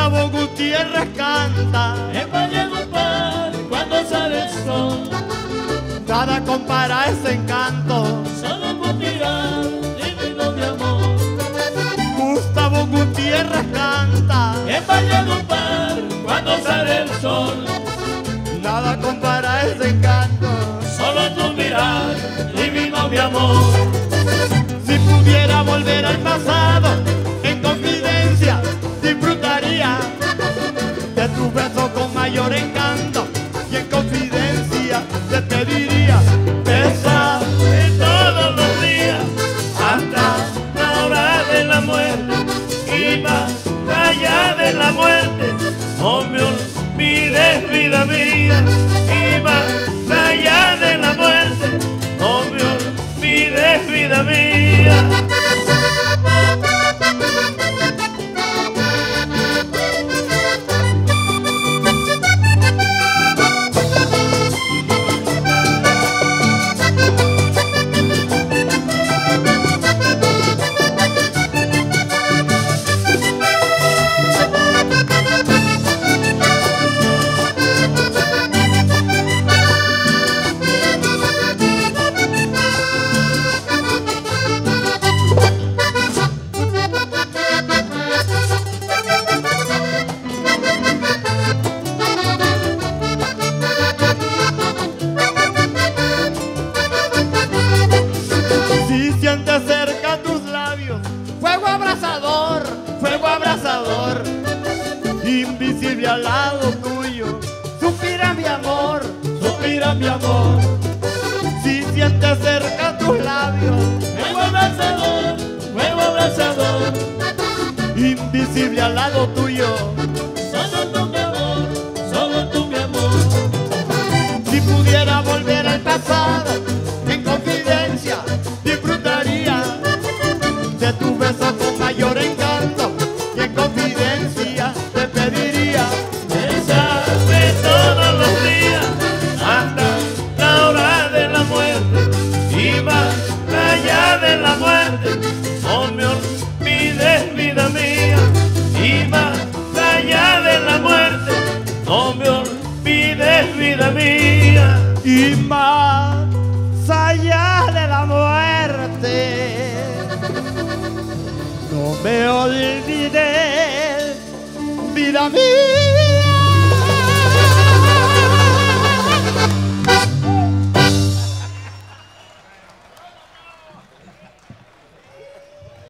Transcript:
Gustavo Gutiérrez canta en Valledupar cuando sale el sol. nada compara ese encanto. Solo con mirar divino mi amor. Gustavo Gutiérrez canta En Valledupar cuando sale el sol. nada compara ese encanto. Solo tu mirar divino mi amor. Si pudiera volver al pasado, en confidencia disfrutaría de tu beso con mayor encanto. Y en confidencia te pediría Bésame todos los días hasta la hora de la muerte. Y más allá de la muerte, no me olvides, vida mía. Y más allá de la muerte, no me olvides, vida mía. si sientes cerca tus labios, fuego abrasador, invisible al lado tuyo, suspira mi amor, suspira mi amor. Si sientes cerca tus labios, Fuego abrasador, invisible al lado tuyo, solo tú mi amor, solo tú mi amor. si pudiera volver al pasado, en confidencia disfrutaría de tu beso con mayor encanto. Y en confidencia te pediría Bésame todos los días hasta la hora de la muerte. Y más allá de la muerte, no me olvides, vida mía. Y más allá de la muerte, no me olvides, vida mía. y más allá de la muerte, no me olvides, vida mía.